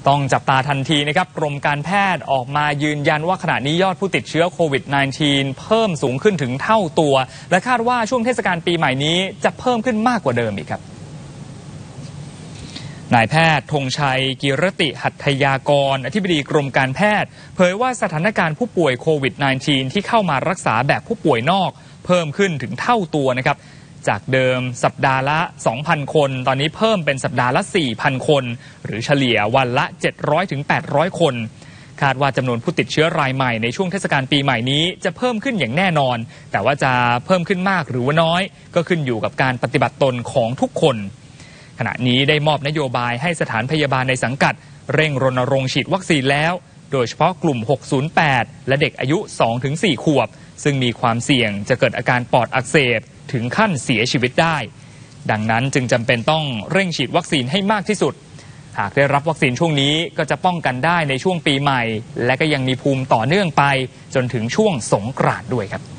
ต้องจับตาทันทีนะครับกรมการแพทย์ออกมายืนยันว่าขณะนี้ยอดผู้ติดเชื้อโควิด -19 เพิ่มสูงขึ้นถึงเท่าตัวและคาดว่าช่วงเทศกาลปีใหม่นี้จะเพิ่มขึ้นมากกว่าเดิมอีกครับนายแพทย์ธงชัยกิรติหัตถยากรอธิบดีกรมการแพทย์เผยว่าสถานการณ์ผู้ป่วยโควิด -19 ที่เข้ามารักษาแบบผู้ป่วยนอกเพิ่มขึ้นถึงเท่าตัวนะครับจากเดิมสัปดาห์ละ 2,000 คนตอนนี้เพิ่มเป็นสัปดาห์ละ 4,000 คนหรือเฉลี่ยวันละ 700-800 คนคาดว่าจำนวนผู้ติดเชื้อรายใหม่ในช่วงเทศกาลปีใหม่นี้จะเพิ่มขึ้นอย่างแน่นอนแต่ว่าจะเพิ่มขึ้นมากหรือว่าน้อยก็ขึ้นอยู่กับการปฏิบัติตนของทุกคนขณะนี้ได้มอบนโยบายให้สถานพยาบาลในสังกัดเร่งรณรงค์ฉีดวัคซีนแล้วโดยเฉพาะกลุ่ม 608 และเด็กอายุ 2-4 ขวบซึ่งมีความเสี่ยงจะเกิดอาการปอดอักเสบถึงขั้นเสียชีวิตได้ดังนั้นจึงจำเป็นต้องเร่งฉีดวัคซีนให้มากที่สุดหากได้รับวัคซีนช่วงนี้ก็จะป้องกันได้ในช่วงปีใหม่และก็ยังมีภูมิต่อเนื่องไปจนถึงช่วงสงกรานต์ด้วยครับ